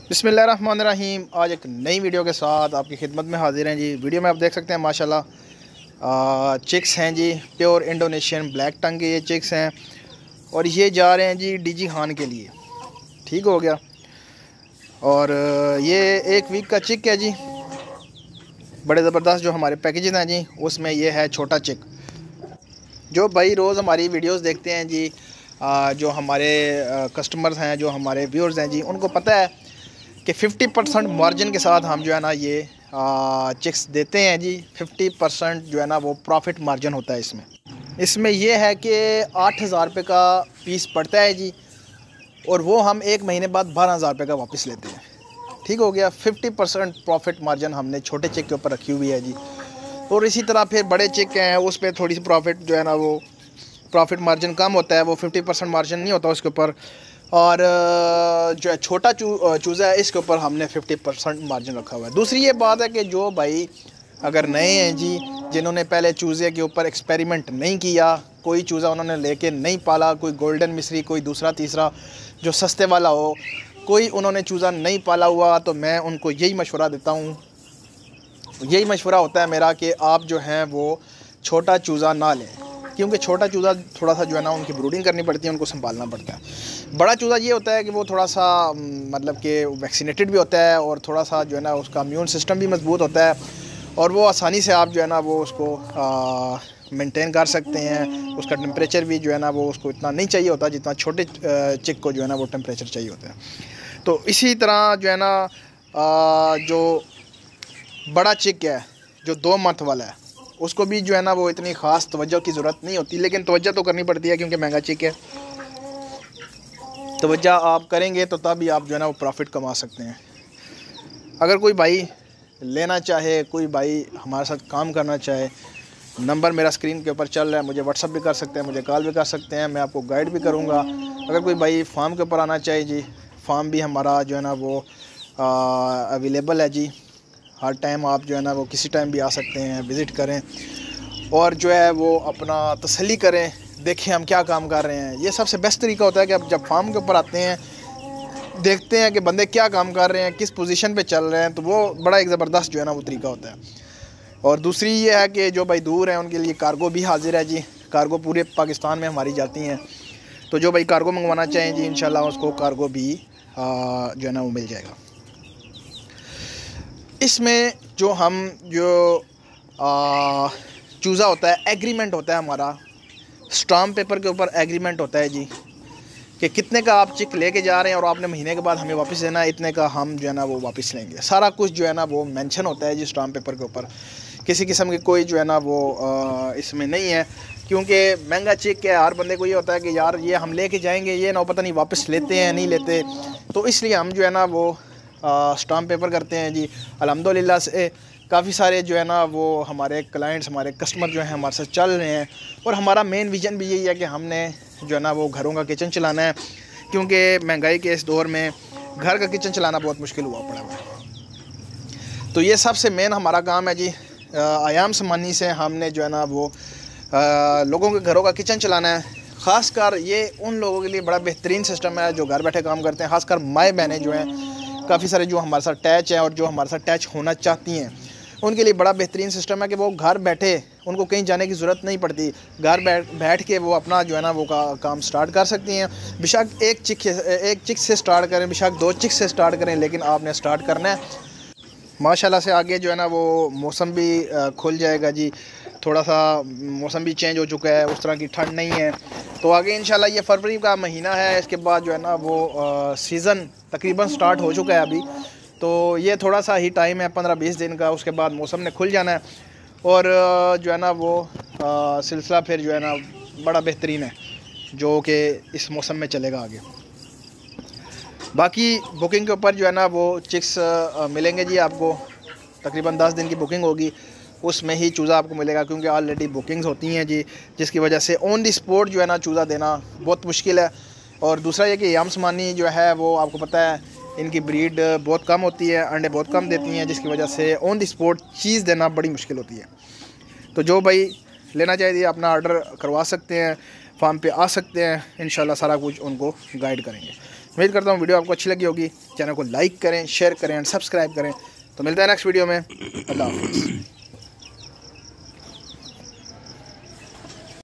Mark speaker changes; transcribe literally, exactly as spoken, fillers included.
Speaker 1: बिस्मिल्लाहिर्रहमानिर्रहीम। आज एक नई वीडियो के साथ आपकी खिदमत में हाजिर हैं जी। वीडियो में आप देख सकते हैं माशाल्लाह चिक्स हैं जी, प्योर इंडोनेशियन ब्लैक टंग के ये चिक्स हैं और ये जा रहे हैं जी डीजी खान के लिए। ठीक हो गया। और ये एक वीक का चिक है जी, बड़े ज़बरदस्त जो हमारे पैकेजेस हैं जी, उसमें ये है छोटा चिक। जो भाई रोज़ हमारी वीडियोस देखते हैं जी, आ, जो हमारे कस्टमर्स हैं, जो हमारे व्यूअर्स हैं जी, उनको पता है कि पचास परसेंट मार्जिन के साथ हम जो है ना ये आ, चिक्स देते हैं जी। पचास परसेंट जो है ना वो प्रॉफिट मार्जिन होता है इसमें। इसमें यह है कि आठ हज़ार रुपये का पीस पड़ता है जी, और वो हम एक महीने बाद बारह हज़ार रुपये का वापस लेते हैं। ठीक हो गया। पचास परसेंट प्रॉफिट मार्जिन हमने छोटे चिक के ऊपर रखी हुई है जी। और इसी तरह फिर बड़े चिक हैं, उस पर थोड़ी सी प्रॉफिट जो है ना वो प्रॉफिट मार्जिन कम होता है, वो पचास परसेंट मार्जिन नहीं होता उसके ऊपर। और जो है छोटा चू चूज़ा है, इसके ऊपर हमने पचास परसेंट मार्जिन रखा हुआ है। दूसरी ये बात है कि जो भाई अगर नए हैं जी, जिन्होंने पहले चूज़े के ऊपर एक्सपेरिमेंट नहीं किया, कोई चूज़ा उन्होंने लेके नहीं पाला, कोई गोल्डन मिस्री, कोई दूसरा तीसरा जो सस्ते वाला हो, कोई उन्होंने चूज़ा नहीं पाला हुआ, तो मैं उनको यही मशवरा देता हूँ, यही मशवरा होता है मेरा कि आप जो हैं वो छोटा चूज़ा ना लें, क्योंकि छोटा चूज़ा थोड़ा सा जो है ना उनकी ब्रूडिंग करनी पड़ती है, उनको संभालना पड़ता है। बड़ा चूज़ा ये होता है कि वो थोड़ा सा मतलब कि वैक्सीनेटेड भी होता है और थोड़ा सा जो है ना उसका इम्यून सिस्टम भी मजबूत होता है, और वो आसानी से आप जो है ना वो उसको मेंटेन कर सकते हैं। उसका टेम्परेचर भी जो है ना वो उसको इतना नहीं चाहिए होता जितना छोटे चिक को जो है ना वो टेम्परेचर चाहिए होता है। तो इसी तरह जो है ना आ, जो बड़ा चिक है जो दो मंथ वाला है, उसको भी जो है ना वो इतनी ख़ास तवज्जो की ज़रूरत नहीं होती, लेकिन तवज्जो तो करनी पड़ती है क्योंकि महंगा चिक है। तवज्जो आप करेंगे तो तभी आप जो है ना वो प्रॉफिट कमा सकते हैं। अगर कोई भाई लेना चाहे, कोई भाई हमारे साथ काम करना चाहे, नंबर मेरा स्क्रीन के ऊपर चल रहा है, मुझे व्हाट्सअप भी कर सकते हैं, मुझे कॉल भी कर सकते हैं, मैं आपको गाइड भी करूँगा। अगर कोई भाई फार्म के ऊपर आना चाहे जी, फार्म भी हमारा जो है ना वो अवेलेबल है जी। हर टाइम आप जो है ना वो किसी टाइम भी आ सकते हैं, विज़िट करें और जो है वो अपना तसल्ली करें, देखें हम क्या काम कर रहे हैं। ये सबसे बेस्ट तरीका होता है कि आप जब फार्म के ऊपर आते हैं, देखते हैं कि बंदे क्या काम कर रहे हैं, किस पोजीशन पे चल रहे हैं, तो वो बड़ा एक ज़बरदस्त जो है ना वो तरीका होता है। और दूसरी ये है कि जो भाई दूर हैं उनके लिए कार्गो भी हाजिर है जी। कार्गो पूरे पाकिस्तान में हमारी जाती हैं, तो जो भाई कार्गो मंगवाना चाहें जी, इंशाल्लाह उसको कार्गो भी जो है ना वो मिल जाएगा। इसमें जो हम जो चूज़ा होता है, एग्रीमेंट होता है हमारा, स्टाम्प पेपर के ऊपर एग्रीमेंट होता है जी कि कितने का आप चिक लेके जा रहे हैं और आपने महीने के बाद हमें वापस देना है, इतने का हम जो है ना वो वापस लेंगे। सारा कुछ जो है ना वो मेंशन होता है जी स्टाम्प पेपर के ऊपर। किसी किस्म की कोई जो है ना वो आ, इसमें नहीं है, क्योंकि महंगा चिक है, हर बंदे को ये होता है कि यार ये हम लेके जाएंगे, ये ना पता नहीं वापस लेते हैं नहीं लेते, तो इसलिए हम जो है ना वो स्टाम्प पेपर करते हैं जी। अल्हम्दुलिल्लाह से काफ़ी सारे जो है ना वो हमारे क्लाइंट्स, हमारे कस्टमर जो हैं हमारे साथ चल रहे हैं, और हमारा मेन विज़न भी यही है कि हमने जो है ना वो घरों का किचन चलाना है, क्योंकि महंगाई के इस दौर में घर का किचन चलाना बहुत मुश्किल हुआ पड़ा है। तो ये सबसे मेन हमारा काम है जी। आयाम समानी से हमने जो है ना वो आ, लोगों के घरों का किचन चलाना है। ख़ासकर ये उन लोगों के लिए बड़ा बेहतरीन सिस्टम है जो घर बैठे काम करते हैं, ख़ासकर माएँ बहनें जो हैं, काफ़ी सारे जो हमारे साथ अटैच हैं और जो हमारे साथ अटैच होना चाहती हैं, उनके लिए बड़ा बेहतरीन सिस्टम है कि वो घर बैठे, उनको कहीं जाने की ज़रूरत नहीं पड़ती, घर बैठ बैठ के वो अपना जो है ना वो का, काम स्टार्ट कर सकती हैं। बेशक एक चिक एक चिक से स्टार्ट करें, बेशक दो चिक से स्टार्ट करें, लेकिन आपने स्टार्ट करना है। माशाल्लाह से आगे जो है ना वो मौसम भी खुल जाएगा जी, थोड़ा सा मौसम भी चेंज हो चुका है, उस तरह की ठंड नहीं है। तो आगे इंशाल्लाह ये फरवरी का महीना है, इसके बाद जो है ना वो सीज़न तकरीबन स्टार्ट हो चुका है अभी, तो ये थोड़ा सा ही टाइम है, पंद्रह बीस दिन का, उसके बाद मौसम ने खुल जाना है और जो है ना वो सिलसिला फिर जो है ना बड़ा बेहतरीन है जो कि इस मौसम में चलेगा आगे। बाकी बुकिंग के ऊपर जो है ना वो चिक्स मिलेंगे जी आपको, तकरीबन दस दिन की बुकिंग होगी, उसमें ही चूज़ा आपको मिलेगा, क्योंकि ऑलरेडी बुकिंग्स होती हैं जी, जिसकी वजह से ऑन दी स्पॉट जो है ना चूज़ा देना बहुत मुश्किल है। और दूसरा ये कि यामसमानी जो है वो आपको पता है इनकी ब्रीड बहुत कम होती है, अंडे बहुत कम देती हैं, जिसकी वजह से ऑन दी स्पॉट चीज़ देना बड़ी मुश्किल होती है। तो जो भाई लेना चाहिए अपना ऑर्डर करवा सकते हैं, फार्म पे आ सकते हैं, इंशाल्लाह सारा कुछ उनको गाइड करेंगे। उम्मीद करता हूँ वीडियो आपको अच्छी लगी होगी। चैनल को लाइक करें, शेयर करें एंड सब्सक्राइब करें। तो मिलता है नेक्स्ट वीडियो में। अल्लाह हाफ़िज़।